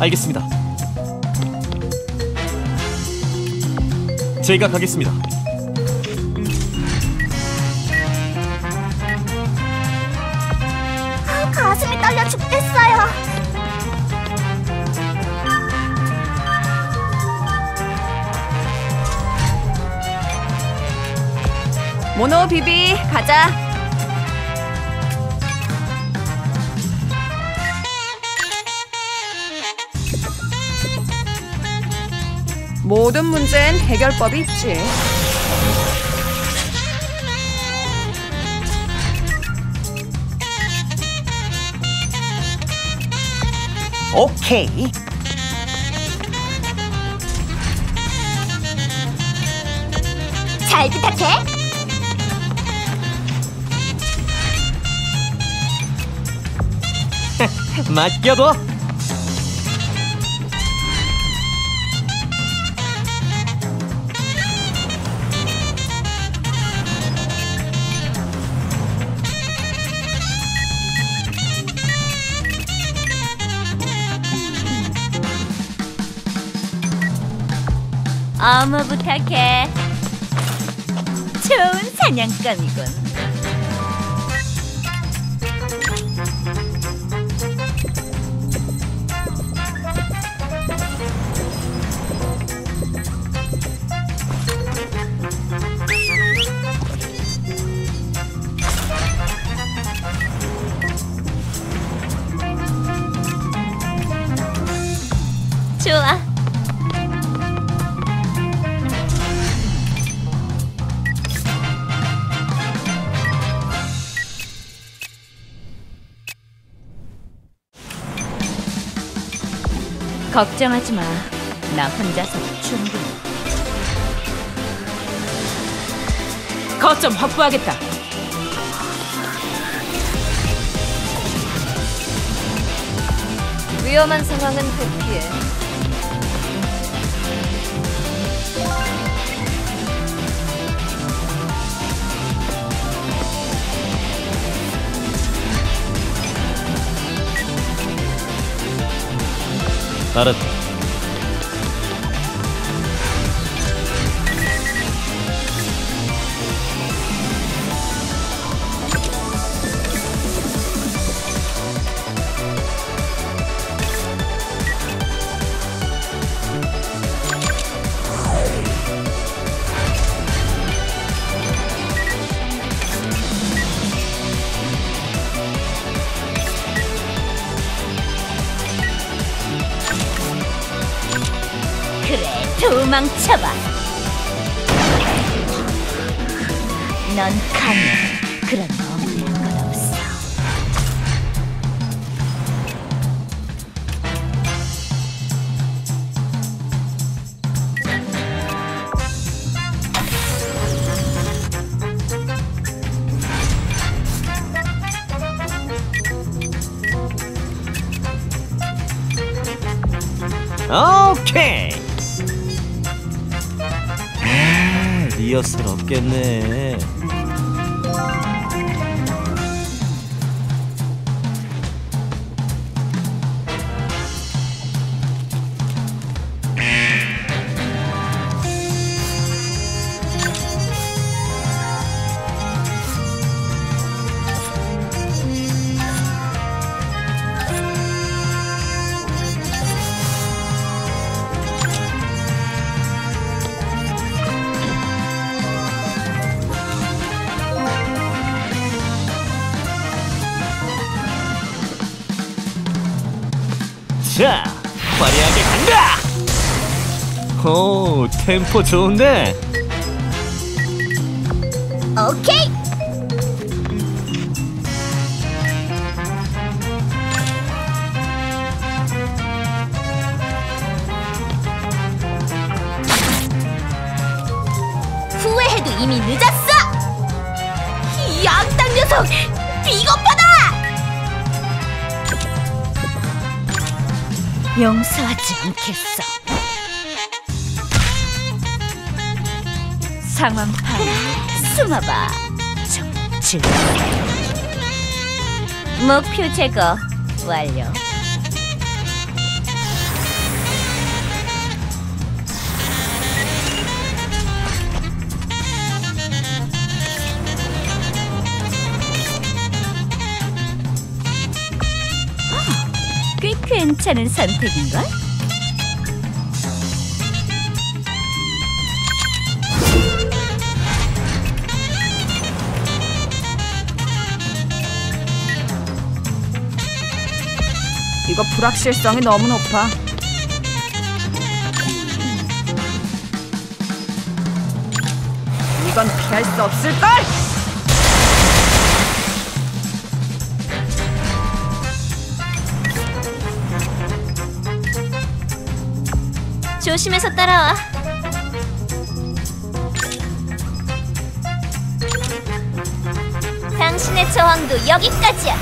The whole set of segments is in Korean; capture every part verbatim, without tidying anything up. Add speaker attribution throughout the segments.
Speaker 1: 알겠습니다. 제가 가겠습니다.
Speaker 2: 가슴이 떨려 죽겠어요.
Speaker 3: 모노 비비 가자. 모든 문제엔 해결법이 있지.
Speaker 4: 오케이.
Speaker 2: 잘 부탁해.
Speaker 1: 맡겨둬.
Speaker 2: 어머 부탁해. 좋은 사냥감이군. 좋아. 걱정하지 마. 나 혼자서 충분히.
Speaker 3: 거점 확보하겠다.
Speaker 2: 위험한 상황은 회피해.
Speaker 1: 알았다.
Speaker 2: 그래, 도망쳐봐. 넌 강해. 그런 없는 건 없어.
Speaker 1: 오케이. 아, 리허설 없겠네. 자, 화려하게 간다! 오, 템포 좋은데?
Speaker 2: 오케이! 후회해도 이미 늦었어! 이 악당 녀석! 비겁하다! 용서하지 않겠어. 상황 파악. 숨어봐. 정질. 목표 제거 완료. 괜찮은 선택인걸?
Speaker 3: 이거 불확실성이 너무 높아. 이건 피할 수 없을걸?
Speaker 2: 조심해서 따라와. 당신의 저항도 여기까지야.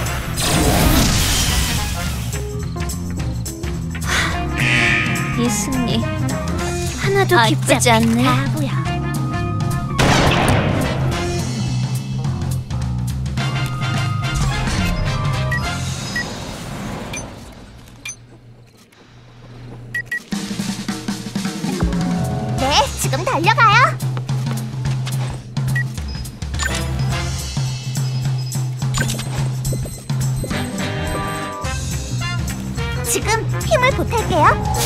Speaker 2: 이 승리 하나도 기쁘지 않네. 바보야.
Speaker 4: 네, 지금 달려가요. 지금 힘을 보탤게요.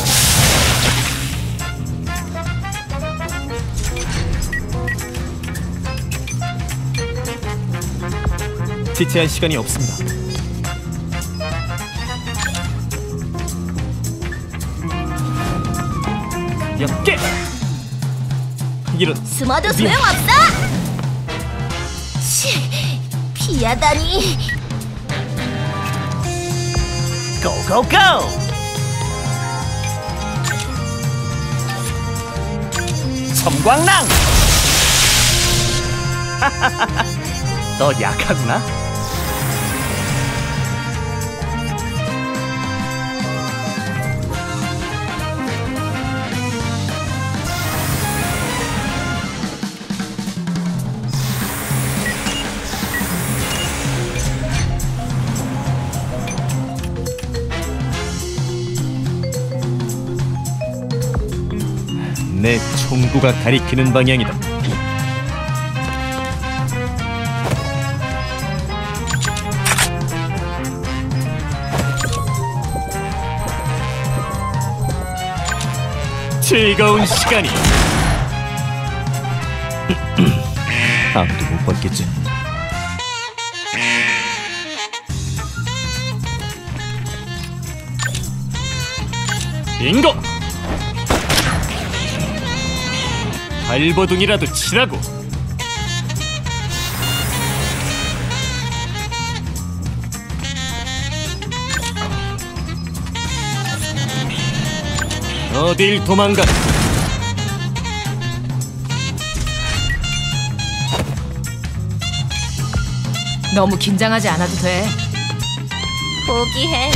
Speaker 1: 지체할 시간이 없습니다. 가볍게! 이런
Speaker 2: 숨어도 소용없어! 치, 피하다니.
Speaker 1: 고고고! 섬광랑! 너 약하구나? 내 총구가 가리키는 방향이다. 즐거운 시간이. 아무도 못 봤겠지. 빙고! 발버둥이라도 치라고. 어딜 도망가.
Speaker 3: 너무 긴장하지 않아도 돼.
Speaker 2: 포기해.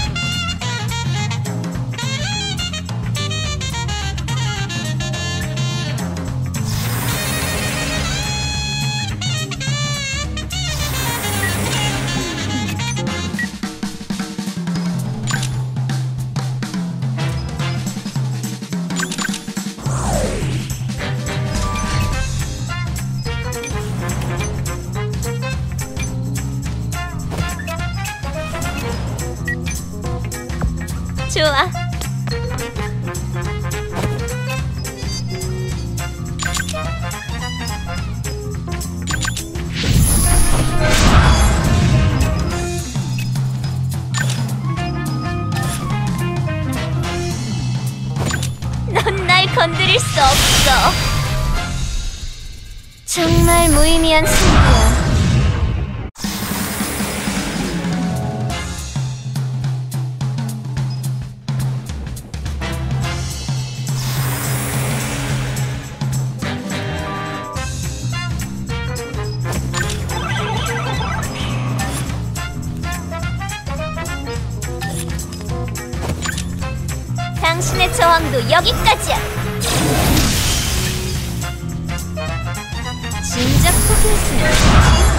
Speaker 2: 좋아. 넌 날 건드릴 수 없어. 정말 무의미한 승부야. 당신의 저항도 여기까지야. 진작 포기했으면 좋지.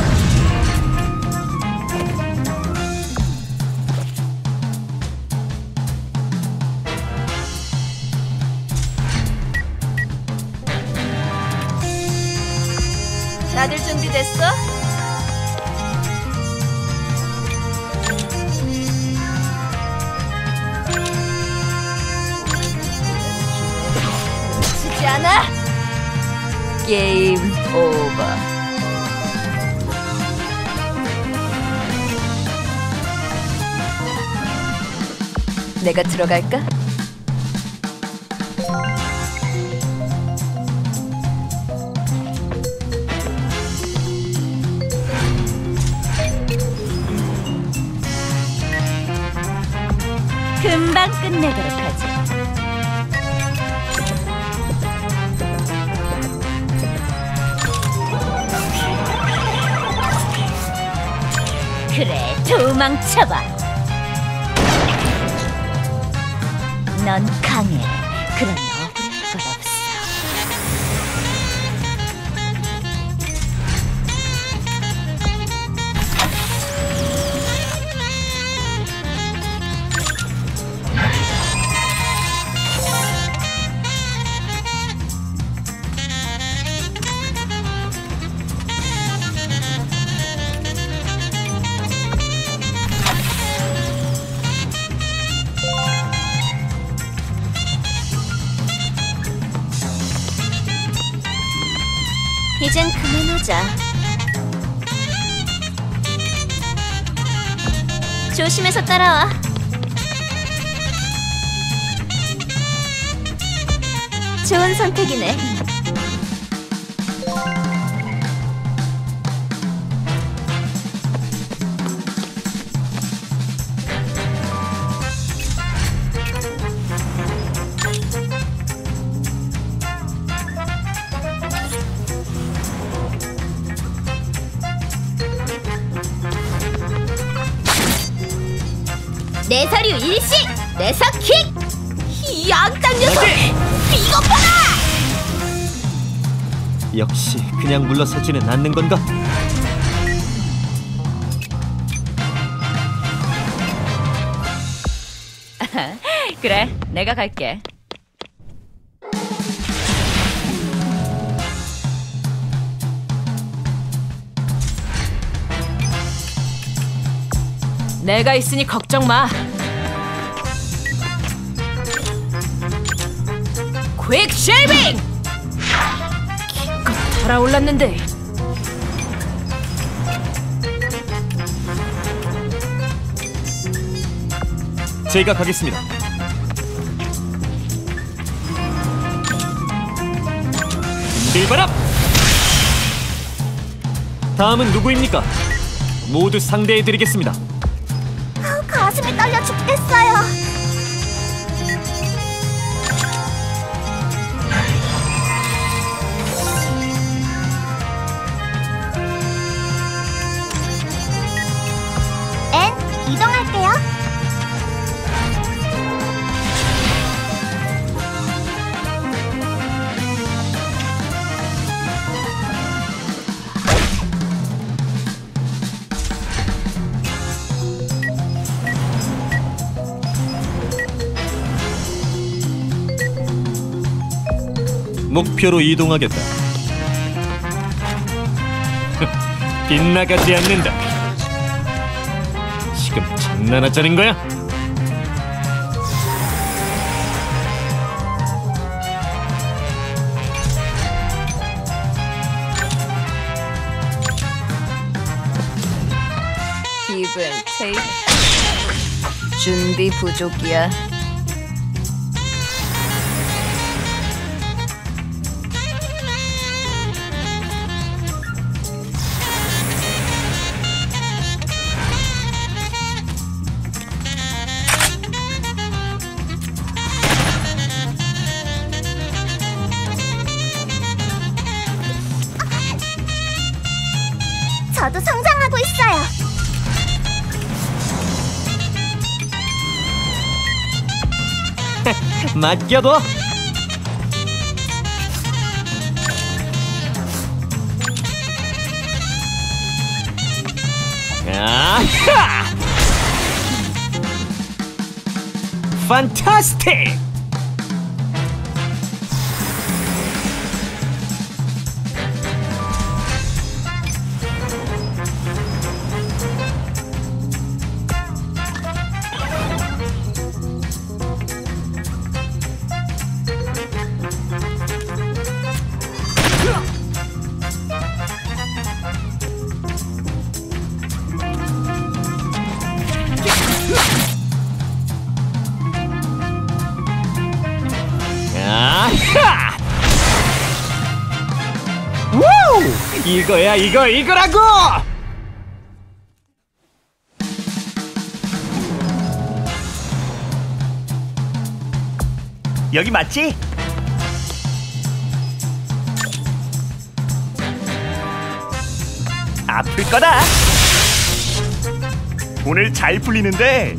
Speaker 2: 다들 준비됐어?
Speaker 3: 않아? 게임 오버. 내가 들어갈까?
Speaker 2: 금방 끝내도록 하지. 그래, 도망쳐봐. 넌 강해. 그러니 억울할 것 없어. 이젠 그만하자. 조심해서 따라와. 좋은 선택이네. 내 서류 일시! 내서킥! 이 양땅 녀석! 이것 봐라!
Speaker 1: 역시 그냥 물러서지는 않는 건가?
Speaker 3: 그래, 내가 갈게. 내가 있으니 걱정 마. 퀵 쉐이빙! 기껏 달아올랐는데.
Speaker 1: 제가 가겠습니다. 빌바람! 다음은 누구입니까? 모두 상대해드리겠습니다.
Speaker 4: 가슴이 떨려 죽겠어요. 앤, 이동할게요.
Speaker 1: 목표로 이동하겠다. 빗나가지 않는다. 지금 장난하자는 거야?
Speaker 3: 기분 테이크. 준비 부족이야.
Speaker 4: 저도 성장하고 있어요.
Speaker 1: 맡겨둬. 아하! 판타스틱! 하! 우! 이거야 이거 이거라고!
Speaker 5: 여기 맞지? 아플 거다. 오늘 잘 풀리는데.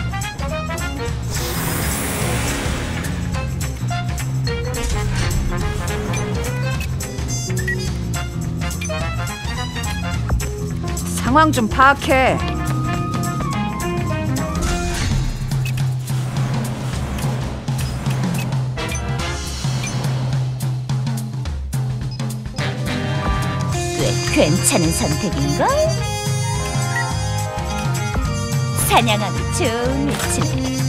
Speaker 3: 상황 좀 파악해.
Speaker 2: 꽤 괜찮은 선택인걸? 사냥하기 좋은 위치네.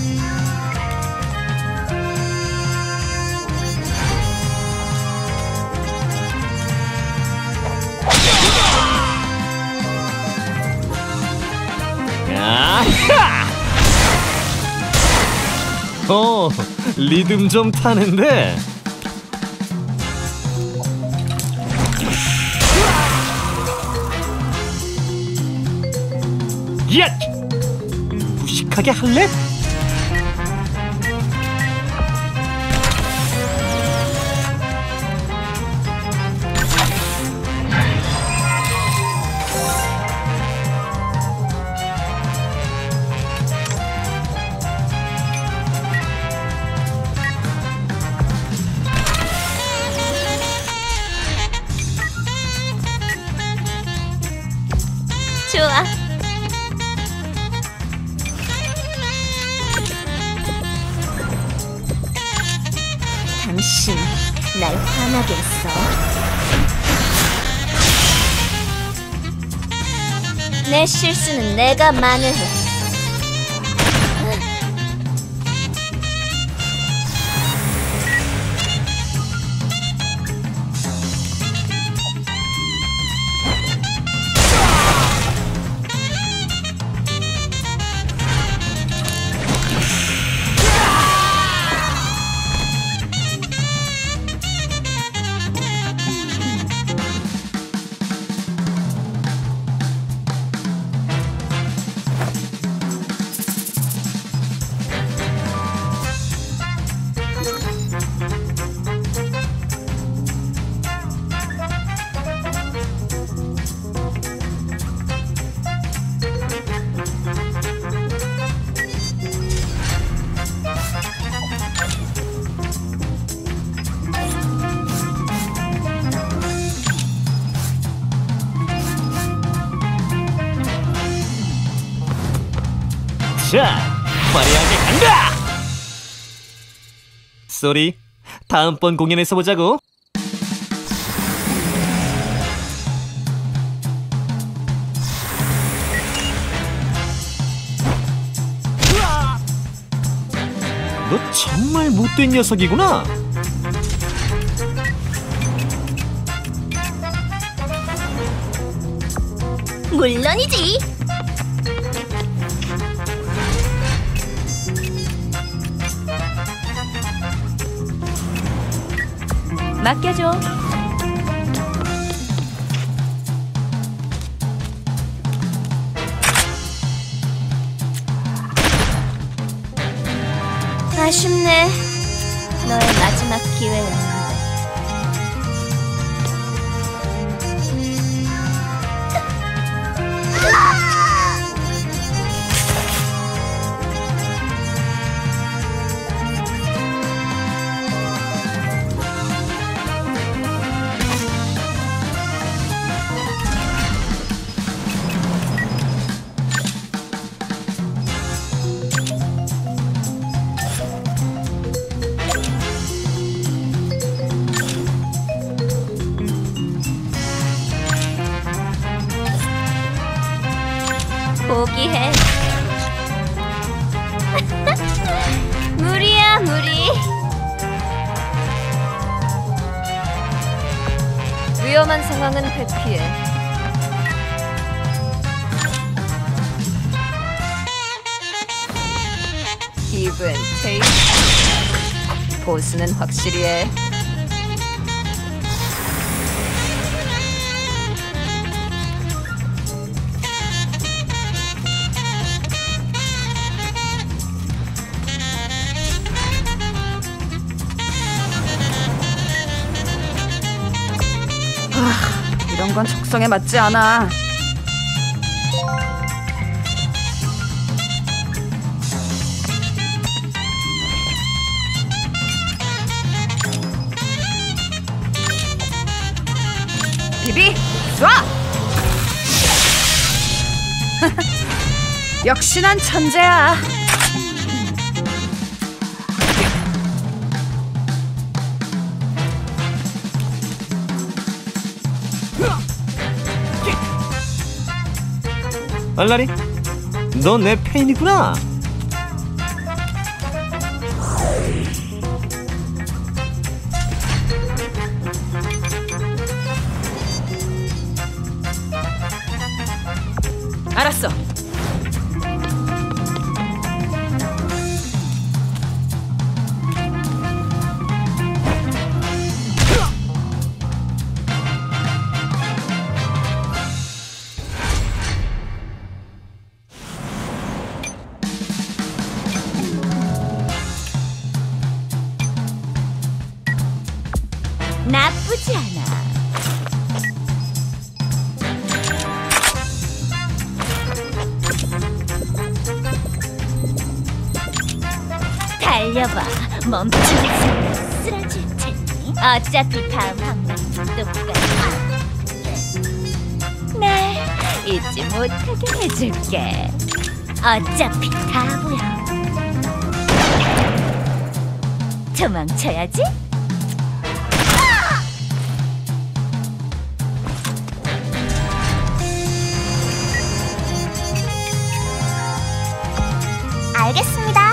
Speaker 1: 아하! 어, 리듬 좀 타는데. 야! 무식하게 할래?
Speaker 2: 좋아. 당신 날 화나게 했어. 내 실수는 내가 만회해.
Speaker 1: 자, 화려하게 간다! 쏘리, 다음번 공연에서 보자고. 너 정말 못된 녀석이구나.
Speaker 2: 물론이지.
Speaker 3: 맡겨줘.
Speaker 2: 아쉽네. 너의 마지막 기회였는데. 포기해. 무리야, 무리.
Speaker 3: 위험한 상황은 회피해. 기분 테이크. 포스는 확실히 해. 아, 이런 건 적성에 맞지 않아. 비비 쏴! 역시 난 천재야.
Speaker 1: 알라리, 너 내 페인이구나.
Speaker 3: 알았어.
Speaker 2: 나쁘지 않아. 달려봐. 멈추지 않아. 쓰러질 테니. 어차피 다음 항목도 똑같아. 날 잊지 못하게 해줄게. 어차피 다 보여. 도망쳐야지.
Speaker 4: 알겠습니다.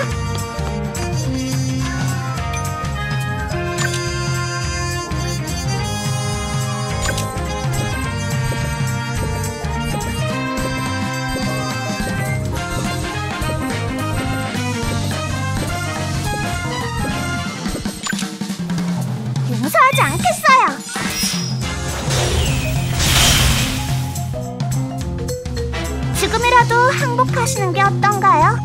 Speaker 4: 용서하지 않겠어요. 지금이라도 항복하시는 게 어떤가요?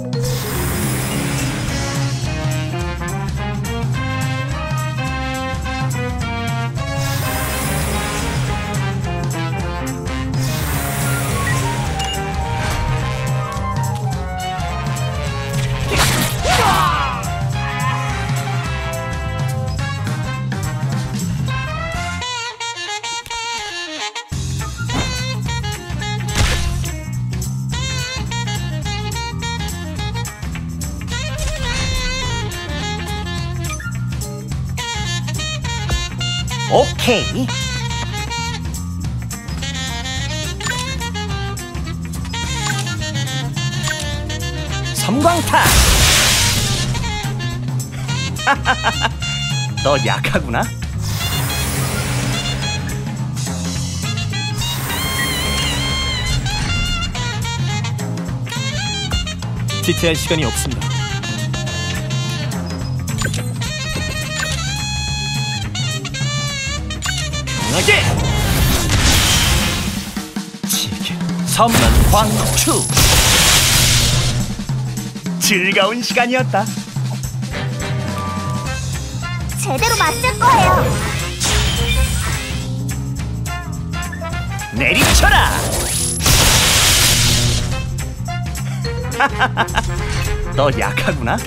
Speaker 5: 오케이. 섬광타. 너 약하구나.
Speaker 1: 지체할 시간이 없습니다. 강하게! 지게
Speaker 5: 섬광추. 즐거운 시간이었다.
Speaker 4: 제대로 맞을 거예요.
Speaker 5: 내리쳐라. 너 약하구나.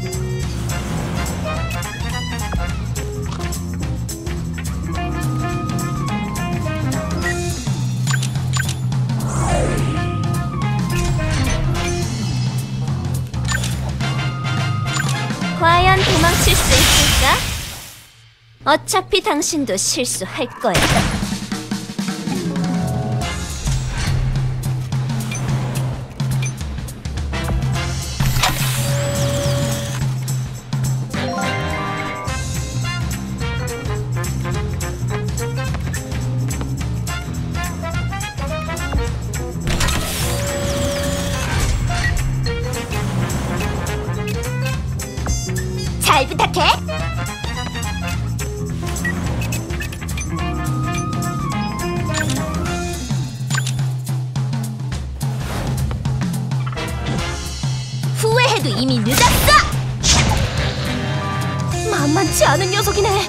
Speaker 2: 과연 도망칠 수 있을까? 어차피 당신도 실수할 거야. 잘 부탁.
Speaker 4: 부탁해.
Speaker 2: 후회해도 이미 늦었어! 만만치 않은 녀석이네.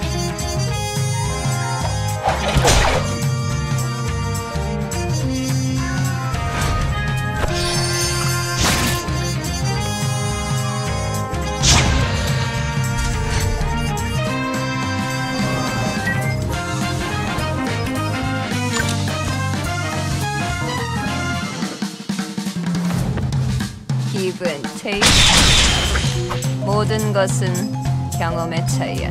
Speaker 3: 기브 앤 테이크. 모든 것은 경험의 차이야.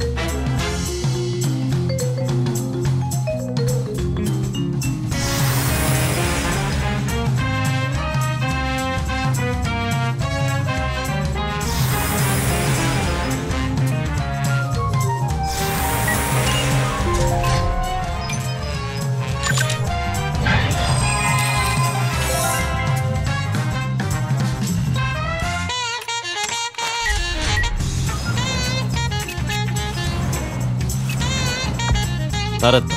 Speaker 1: 알았다.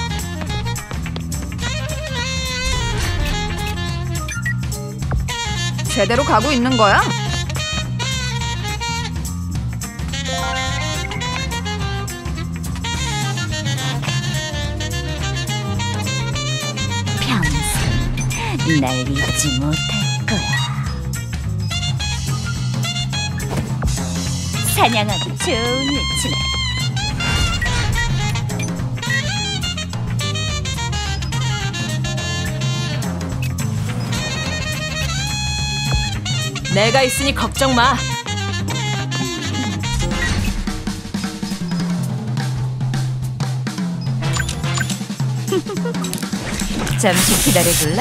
Speaker 3: 제대로 가고 있는 거야?
Speaker 2: 평생 날 잊지 못할 거야. 사냥하기 좋은 위치네.
Speaker 3: 내가 있으니 걱정 마.
Speaker 2: 잠시 기다려줄래?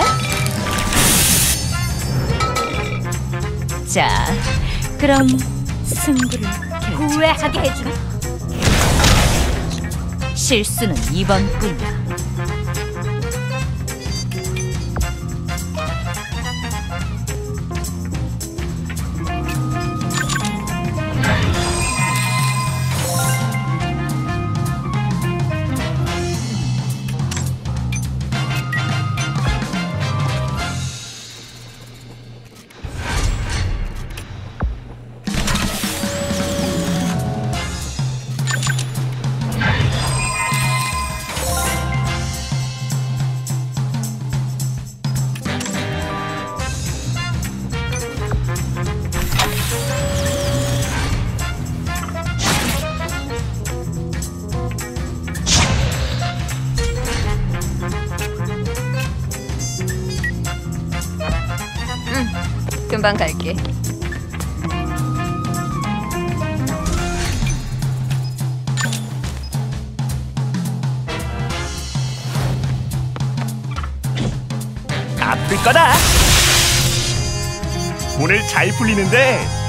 Speaker 2: 자, 그럼 승부를 후회하게 해주마. 실수는 이번뿐이야.
Speaker 3: 금방 갈게.
Speaker 5: 아플 거다. 오늘 잘 풀리는데